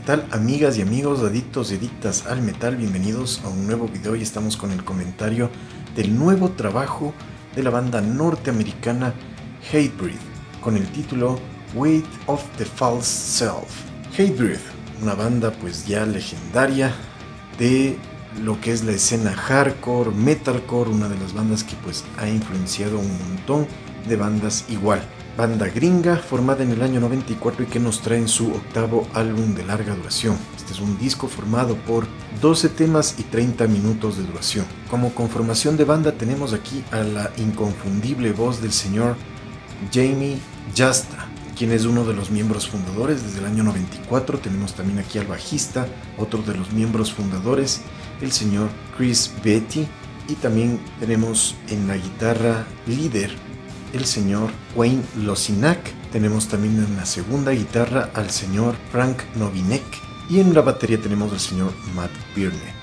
tal, amigas y amigos, adictos y adictas al metal? Bienvenidos a un nuevo video y estamos con el comentario del nuevo trabajo de la banda norteamericana Hatebreed con el título Weight of the False Self. Hatebreed, una banda pues ya legendaria de lo que es la escena hardcore, metalcore, una de las bandas que pues ha influenciado un montón de bandas igual. Banda gringa formada en el año 94 y que nos trae en su octavo álbum de larga duración. Este es un disco formado por 12 temas y 30 minutos de duración. Como conformación de banda tenemos aquí a la inconfundible voz del señor Jamie Jasta, quien es uno de los miembros fundadores desde el año 94. Tenemos también aquí al bajista, otro de los miembros fundadores, el señor Chris Beatty, y también tenemos en la guitarra líder el señor Wayne Losinak. Tenemos también en la segunda guitarra al señor Frank Novinek y en la batería tenemos al señor Matt Byrne.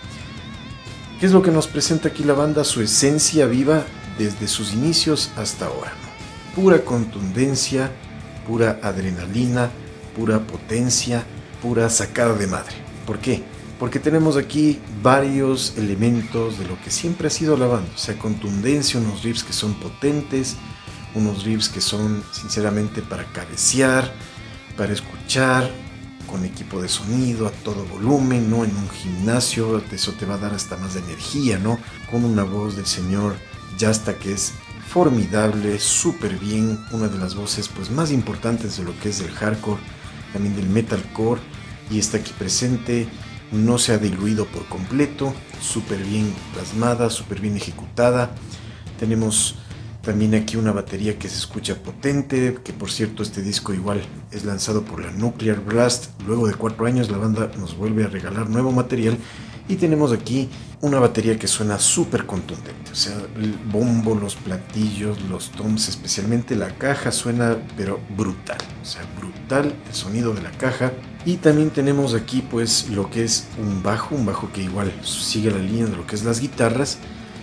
¿Qué es lo que nos presenta aquí la banda? Su esencia viva desde sus inicios hasta ahora. Pura contundencia, pura adrenalina, pura potencia, pura sacada de madre. ¿Por qué? Porque tenemos aquí varios elementos de lo que siempre ha sido la banda. O sea, contundencia, unos riffs que son potentes, unos riffs que son sinceramente para cabecear, para escuchar con equipo de sonido a todo volumen, ¿no? En un gimnasio, eso te va a dar hasta más de energía, ¿no? Con una voz del señor Jasta que es formidable, súper bien, una de las voces pues más importantes de lo que es el hardcore, también del metalcore, y está aquí presente, no se ha diluido por completo, súper bien plasmada, súper bien ejecutada. Tenemos también aquí una batería que se escucha potente, que por cierto este disco igual es lanzado por la Nuclear Blast. Luego de 4 años la banda nos vuelve a regalar nuevo material y tenemos aquí una batería que suena súper contundente. O sea, el bombo, los platillos, los toms, especialmente la caja suena pero brutal. O sea, brutal el sonido de la caja. Y también tenemos aquí pues lo que es un bajo que igual sigue la línea de lo que es las guitarras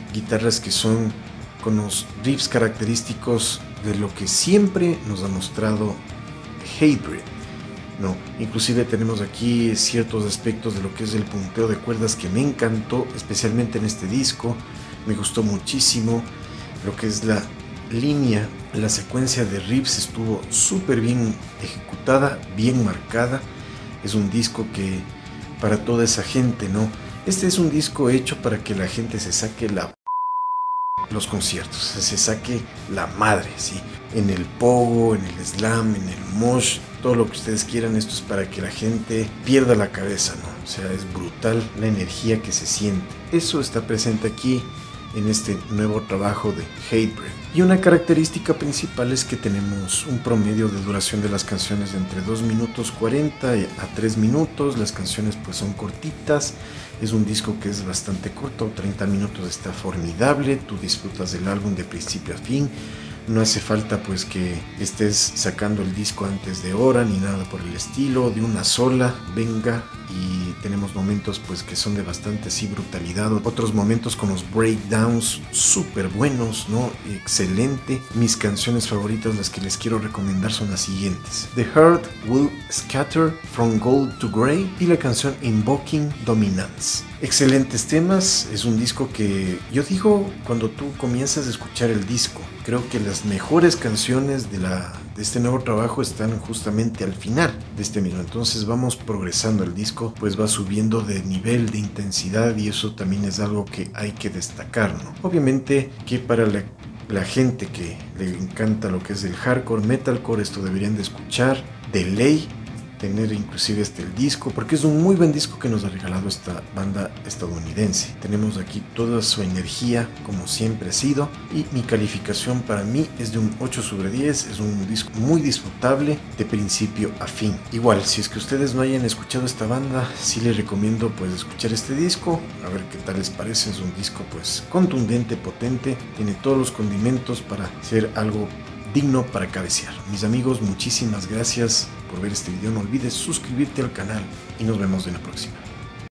que son con los riffs característicos de lo que siempre nos ha mostrado Hatebreed, ¿no? Inclusive tenemos aquí ciertos aspectos de lo que es el punteo de cuerdas que me encantó, especialmente en este disco. Me gustó muchísimo lo que es la línea, la secuencia de riffs estuvo súper bien ejecutada, bien marcada. Es un disco que para toda esa gente, ¿no? Este es un disco hecho para que la gente se saque los conciertos, se saque la madre, ¿sí? En el pogo, en el slam, en el mosh, todo lo que ustedes quieran. Esto es para que la gente pierda la cabeza, ¿no? O sea, es brutal la energía que se siente. Eso está presente aquí en este nuevo trabajo de Hatebreed. Y una característica principal es que tenemos un promedio de duración de las canciones de entre 2 minutos 40 a 3 minutos. Las canciones pues son cortitas. Es un disco que es bastante corto, 30 minutos está formidable. Tú disfrutas del álbum de principio a fin. No hace falta pues que estés sacando el disco antes de hora ni nada por el estilo, de una sola, venga. Y tenemos momentos pues que son de bastante así brutalidad, otros momentos con los breakdowns súper buenos, ¿no? Excelente. Mis canciones favoritas, las que les quiero recomendar, son las siguientes: The Heart Will Scatter, From Gold to Grey, y la canción Invoking Dominance. Excelentes temas. Es un disco que yo digo, cuando tú comienzas a escuchar el disco, creo que las mejores canciones de este nuevo trabajo están justamente al final de este mismo. Entonces vamos progresando, el disco pues va subiendo de nivel, de intensidad, y eso también es algo que hay que destacar, ¿no? Obviamente que para la gente que le encanta lo que es el hardcore, metalcore, esto deberían de escuchar de ley, tener inclusive el disco, porque es un muy buen disco que nos ha regalado esta banda estadounidense. Tenemos aquí toda su energía como siempre ha sido, y mi calificación para mí es de un 8/10. Es un disco muy disfrutable de principio a fin. Igual, si es que ustedes no hayan escuchado esta banda, sí les recomiendo pues escuchar este disco, a ver qué tal les parece. Es un disco pues contundente, potente, tiene todos los condimentos para ser algo digno para cabecear. Mis amigos, muchísimas gracias por ver este video. No olvides suscribirte al canal y nos vemos en la próxima.